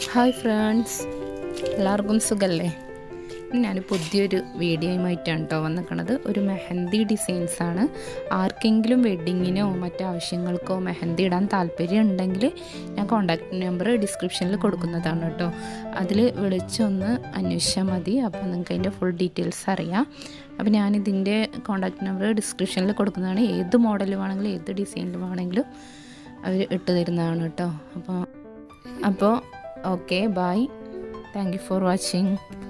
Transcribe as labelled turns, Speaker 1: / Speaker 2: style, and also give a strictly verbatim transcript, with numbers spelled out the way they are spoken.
Speaker 1: Hi friends, എല്ലാവർക്കും സുഖമല്ലേ? ഞാൻ പുതിയൊരു വീഡിയോയുമായിട്ടാണ് കേട്ടോ വന്നിരിക്കുന്നത്. ഒരു മെഹന്തി ഡിസൈൻസാണ്. ആർക്കെങ്കിലും വെഡ്ഡിങ്ങിനോ മറ്റാവശ്യങ്ങൾക്കോ മെഹന്തി ഇടാൻ താല്പര്യം ഉണ്ടെങ്കിൽ ഞാൻ കോൺടാക്റ്റ് നമ്പർ ഡിസ്ക്രിപ്ഷനിൽ കൊടുക്കുന്നതാണ് കേട്ടോ. അതിൽ വിളിച്ചൊന്ന് അന്വേഷിച്ചാൽ മതി. അപ്പോൾ നിങ്ങൾക്ക് അതിൻ്റെ ഫുൾ ഡീറ്റെയിൽസ് അറിയാം. അപ്പോൾ ഞാനിതിൻ്റെ കോൺടാക്റ്റ് നമ്പർ ഡിസ്ക്രിപ്ഷനിൽ കൊടുക്കുന്നതാണ്. ഏത് മോഡൽ വേണമെങ്കിലും ഏത് ഡിസൈനിൽ വേണമെങ്കിലും അവർ ഇട്ട് തരുന്നതാണ് കേട്ടോ. അപ്പോൾ അപ്പോൾ okay, bye. Thank you for watching.